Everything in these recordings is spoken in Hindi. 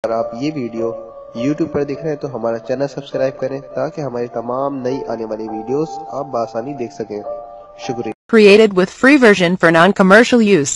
अगर आप ये वीडियो YouTube पर देख रहे हैं तो हमारा चैनल सब्सक्राइब करें ताकि हमारी तमाम नई आने वाली वीडियोस आप बआसानी देख सकें। शुक्रिया। Created with free version for non-commercial use.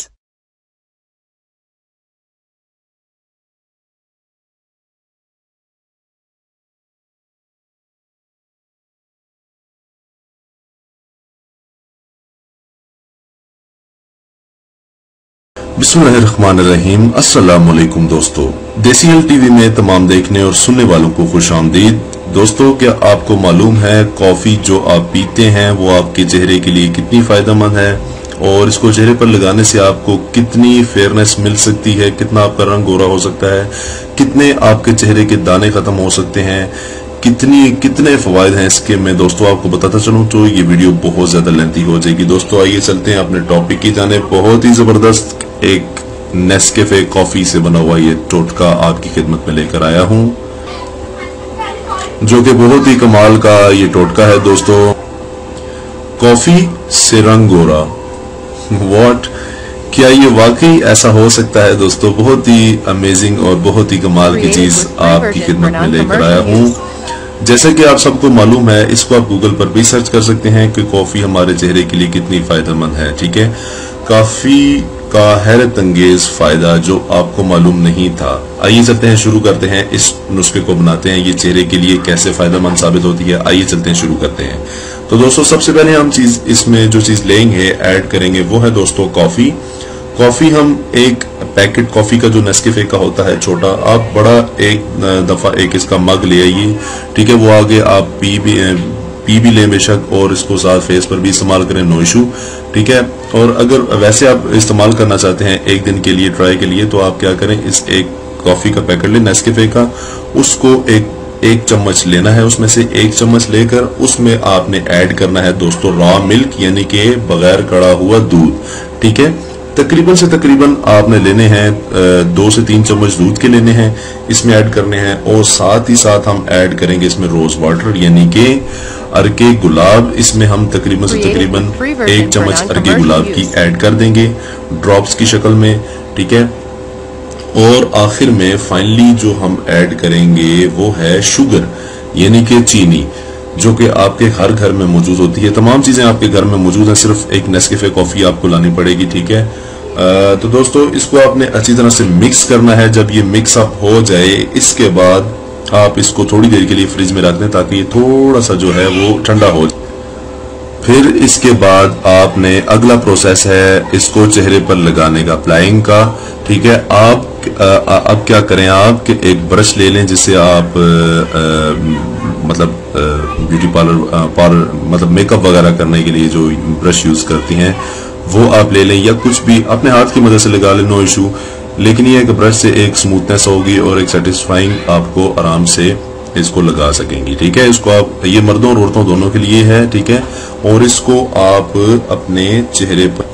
बिस्मिल्लाहिर्रहमानिर्रहीम। अस्सलाम वालेकुम दोस्तों, देसी एल टीवी में तमाम देखने और सुनने वालों को खुश आमदीद। दोस्तों, क्या आपको मालूम है कॉफी जो आप पीते हैं वो आपके चेहरे के लिए कितनी फायदेमंद है और इसको चेहरे पर लगाने से आपको कितनी फेयरनेस मिल सकती है, कितना आपका रंग गोरा हो सकता है, कितने आपके चेहरे के दाने खत्म हो सकते हैं, कितने फवायद हैं इसके मैं दोस्तों आपको बताता चलूं तो ये वीडियो बहुत ज्यादा लेंथी हो जाएगी। दोस्तों आइए चलते हैं अपने टॉपिक की जानिब। बहुत ही जबरदस्त एक नेस्कैफे कॉफी से बना हुआ ये टोटका आपकी खिदमत में लेकर आया हूं, जो कि बहुत ही कमाल का ये टोटका है। दोस्तों, कॉफी से रंग गोरा, व्हाट, क्या ये वाकई ऐसा हो सकता है? दोस्तों, बहुत ही अमेजिंग और बहुत ही कमाल की चीज आपकी खिदमत में लेकर आया हूं। जैसा कि आप सबको मालूम है, इसको आप गूगल पर भी सर्च कर सकते हैं कि कॉफी हमारे चेहरे के लिए कितनी फायदेमंद है। ठीक है, काफी का हैरत अंगेज फायदा जो आपको मालूम नहीं था। आइए चलते हैं, शुरू करते हैं, इस नुस्खे को बनाते हैं, ये चेहरे के लिए कैसे फायदेमंद साबित होती है। आइए चलते हैं, शुरू करते हैं। तो दोस्तों, सबसे पहले हम इसमें जो चीज लेंगे, ऐड करेंगे, वो है दोस्तों कॉफी। कॉफी हम एक पैकेट कॉफी का जो नेस्कैफे का होता है छोटा, आप बड़ा एक दफा एक इसका मग ले आइए। ठीक है, वो आगे आप पी भी लें बेशक, और इसको साथ फेस पर भी इस्तेमाल करें, नो इशू। ठीक है, और अगर वैसे आप इस्तेमाल करना चाहते हैं एक दिन के लिए, ट्राई के लिए, तो आप क्या करें, इस एक कॉफी का पैकेट लें नेस्कैफे का, उसको एक चम्मच लेना है, उसमें से एक चम्मच लेकर उसमें आपने ऐड करना है दोस्तों रॉ मिल्क, यानी कि बगैर कड़ा हुआ दूध। ठीक है, तकरीबन से तकरीबन आपने लेने हैं 2 से 3 चम्मच दूध के लेने हैं, इसमें ऐड करने हैं, और साथ ही साथ हम ऐड करेंगे इसमें रोज वाटर, यानी कि अरके गुलाब। इसमें हम तकरीबन से तकरीबन 1 चम्मच अरके गुलाब की ऐड कर देंगे ड्रॉप्स की शक्ल में। ठीक है, और आखिर में फाइनली जो हम ऐड करेंगे वो है शुगर, यानी कि चीनी, जो कि आपके हर घर में मौजूद होती है। तमाम चीजें आपके घर में मौजूद हैं, सिर्फ एक नेस्कैफे कॉफी आपको लानी पड़ेगी। ठीक है, तो दोस्तों इसको आपने अच्छी तरह से मिक्स करना है। जब ये मिक्स अप हो जाए, इसके बाद आप इसको थोड़ी देर के लिए फ्रिज में रख दें ताकि ये थोड़ा सा जो है वो ठंडा हो जाए। फिर इसके बाद आपने अगला प्रोसेस है इसको चेहरे पर लगाने का, अप्लाइंग का। ठीक है, आप अब क्या करें, आप एक ब्रश ले लें जिससे आप मतलब ब्यूटी पार्लर मतलब मेकअप वगैरह करने के लिए जो ब्रश यूज करती हैं वो आप ले लें, या कुछ भी अपने हाथ की मदद से लगा लें, नो इशू। लेकिन ये एक ब्रश से एक स्मूथनेस होगी और एक सेटिस्फाइंग आपको आराम से इसको लगा सकेंगी। ठीक है, इसको आप, ये मर्दों और औरतों दोनों के लिए है। ठीक है, और इसको आप अपने चेहरे पर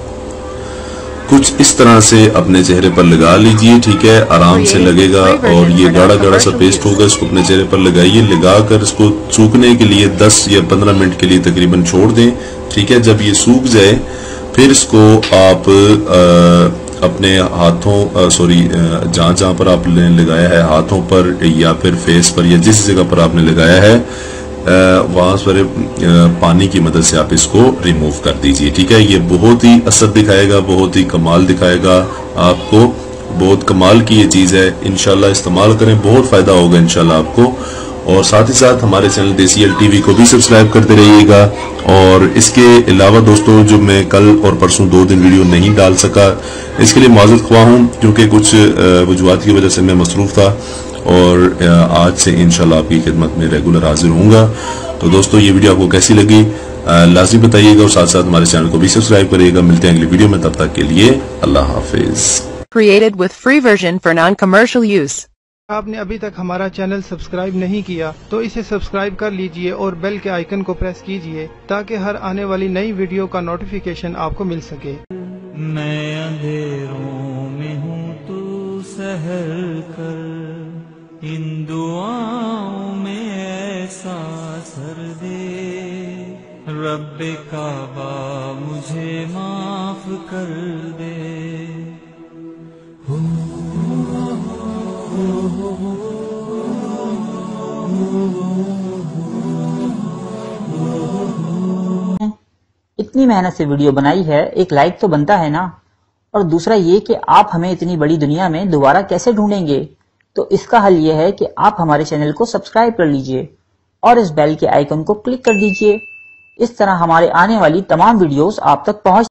कुछ इस तरह से अपने चेहरे पर लगा लीजिए। ठीक है, आराम से लगेगा और ये गाढ़ा गाढ़ा सा पेस्ट होगा, इसको अपने चेहरे पर लगाइए। लगाकर इसको सूखने के लिए 10 या 15 मिनट के लिए तकरीबन छोड़ दें। ठीक है, जब ये सूख जाए फिर इसको आप अपने हाथों जहां पर आपने लगाया है, हाथों पर या फिर फेस पर या जिस जगह पर आपने लगाया है, वहां पर पानी की मदद से आप इसको रिमूव कर दीजिए। ठीक है, ये बहुत ही असर दिखाएगा, बहुत ही कमाल दिखाएगा आपको, बहुत कमाल की ये चीज है। इंशाल्लाह इस्तेमाल करें, बहुत फायदा होगा इंशाल्लाह आपको। और साथ ही साथ हमारे चैनल देसी एल टीवी को भी सब्सक्राइब करते रहिएगा। और इसके अलावा दोस्तों, जो मैं कल और परसों 2 दिन वीडियो नहीं डाल सका, इसके लिए माजरत ख्वाह हूं, क्योंकि कुछ वजूहात की वजह से मैं मसरूफ था, और आज से इंशाल्लाह आपकी खिदमत में रेगुलर हाजिर होऊंगा। तो दोस्तों, ये वीडियो आपको कैसी लगी लाजमी बताइएगा, और साथ साथ हमारे चैनल को भी सब्सक्राइब करिएगा। मिलते हैं अगली वीडियो में, तब तक के लिए अल्लाह हाफिज। Created with free version for non-commercial use. आपने अभी तक हमारा चैनल सब्सक्राइब नहीं किया तो इसे सब्सक्राइब कर लीजिए और बेल के आइकन को प्रेस कीजिए ताकि हर आने वाली नई वीडियो का नोटिफिकेशन आपको मिल सके। मैं अंधेरों में हूँ, तू सहल कर, इन दुआओं में ऐसा असर दे, रब्बे काबा मुझे माफ कर दे। اتنی محنت سے ویڈیو بنائی ہے، ایک لائک تو بنتا ہے نا، اور دوسرا یہ کہ آپ ہمیں اتنی بڑی دنیا میں دوبارہ کیسے ڈھونڈیں گے؟ تو اس کا حل یہ ہے کہ آپ ہمارے چینل کو سبسکرائب کر لیجئے اور اس بیل کے آئیکن کو کلک کر دیجئے۔ اس طرح ہمارے آنے والی تمام ویڈیوز آپ تک پہنچ